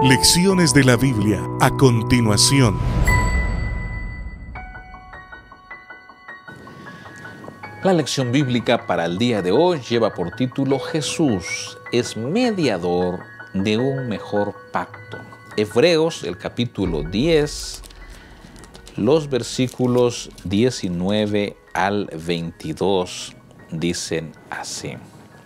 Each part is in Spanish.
Lecciones de la Biblia a continuación. La lección bíblica para el día de hoy lleva por título Jesús es mediador de un mejor pacto. Hebreos, el capítulo 10, los versículos 19 al 22 dicen así.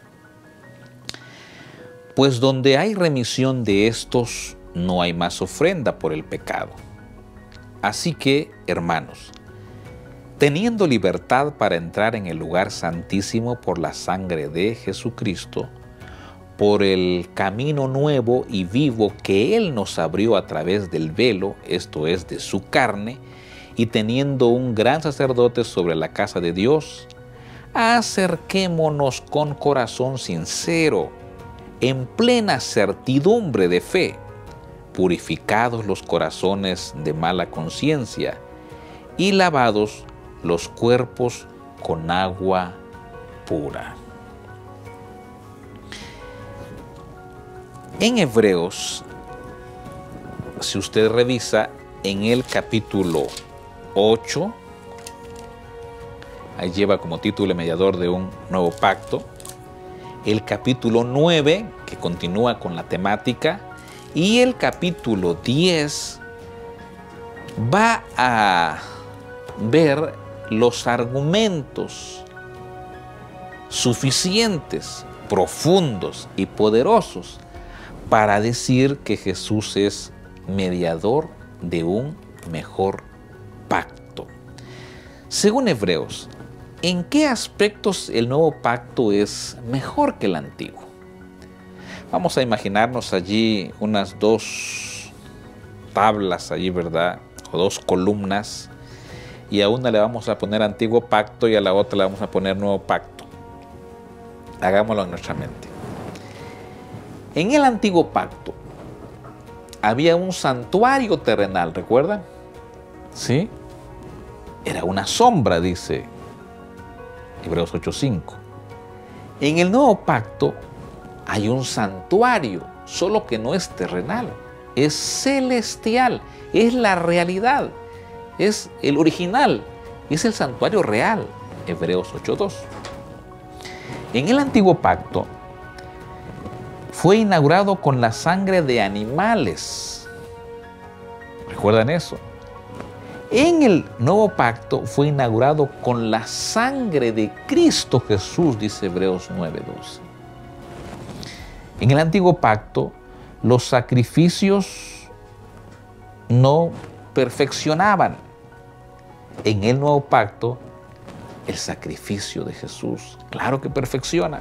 Pues donde hay remisión de estos, no hay más ofrenda por el pecado. Así que, hermanos, teniendo libertad para entrar en el lugar santísimo por la sangre de Jesucristo, por el camino nuevo y vivo que Él nos abrió a través del velo, esto es, de su carne, y teniendo un gran sacerdote sobre la casa de Dios, acerquémonos con corazón sincero, en plena certidumbre de fe, purificados los corazones de mala conciencia y lavados los cuerpos con agua pura. En Hebreos, si usted revisa en el capítulo 8, ahí lleva como título el mediador de un nuevo pacto, el capítulo 9, que continúa con la temática, y el capítulo 10 va a ver los argumentos suficientes, profundos y poderosos para decir que Jesús es mediador de un mejor pacto. Según Hebreos, ¿en qué aspectos el nuevo pacto es mejor que el antiguo? Vamos a imaginarnos allí unas dos tablas allí, ¿verdad? O dos columnas, y a una le vamos a poner antiguo pacto y a la otra le vamos a poner nuevo pacto. Hagámoslo en nuestra mente. En el antiguo pacto había un santuario terrenal, ¿recuerdan? ¿Sí? Era una sombra, dice Hebreos 8:5. En el nuevo pacto hay un santuario, solo que no es terrenal, es celestial, es la realidad, es el original, es el santuario real, Hebreos 8:2. En el antiguo pacto fue inaugurado con la sangre de animales. ¿Recuerdan eso? En el nuevo pacto fue inaugurado con la sangre de Cristo Jesús, dice Hebreos 9:12. En el antiguo pacto, los sacrificios no perfeccionaban. En el nuevo pacto, el sacrificio de Jesús, claro que perfecciona.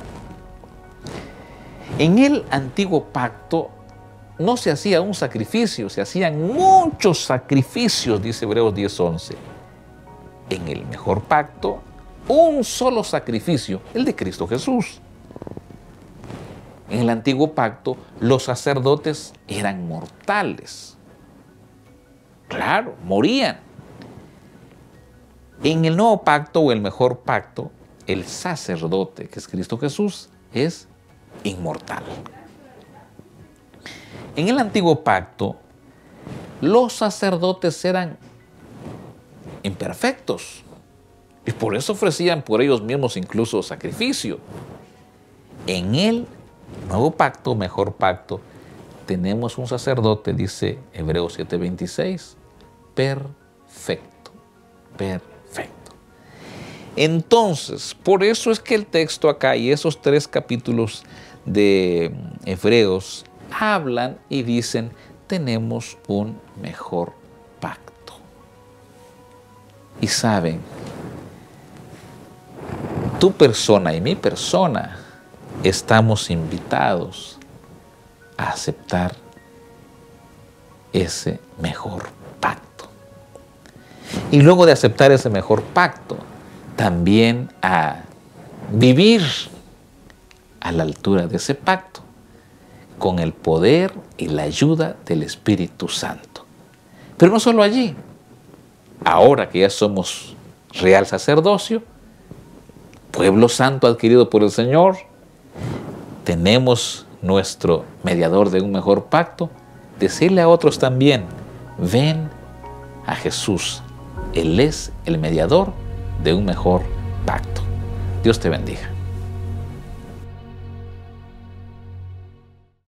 En el antiguo pacto no se hacía un sacrificio, se hacían muchos sacrificios, dice Hebreos 10:11. En el mejor pacto, un solo sacrificio, el de Cristo Jesús. En el antiguo pacto, los sacerdotes eran mortales. Claro, morían. En el nuevo pacto o el mejor pacto, el sacerdote, que es Cristo Jesús, es inmortal. En el antiguo pacto, los sacerdotes eran imperfectos y por eso ofrecían por ellos mismos incluso sacrificio. En el nuevo pacto, mejor pacto, tenemos un sacerdote, dice Hebreos 7:26, perfecto, perfecto. Entonces, por eso es que el texto acá y esos 3 capítulos de Hebreos hablan y dicen, tenemos un mejor pacto. Y saben, tu persona y mi persona estamos invitados a aceptar ese mejor pacto. Y luego de aceptar ese mejor pacto, también a vivir a la altura de ese pacto, con el poder y la ayuda del Espíritu Santo. Pero no solo allí. Ahora que ya somos real sacerdocio, pueblo santo adquirido por el Señor, tenemos nuestro mediador de un mejor pacto, decirle a otros también, ven a Jesús. Él es el mediador de un mejor pacto. Dios te bendiga.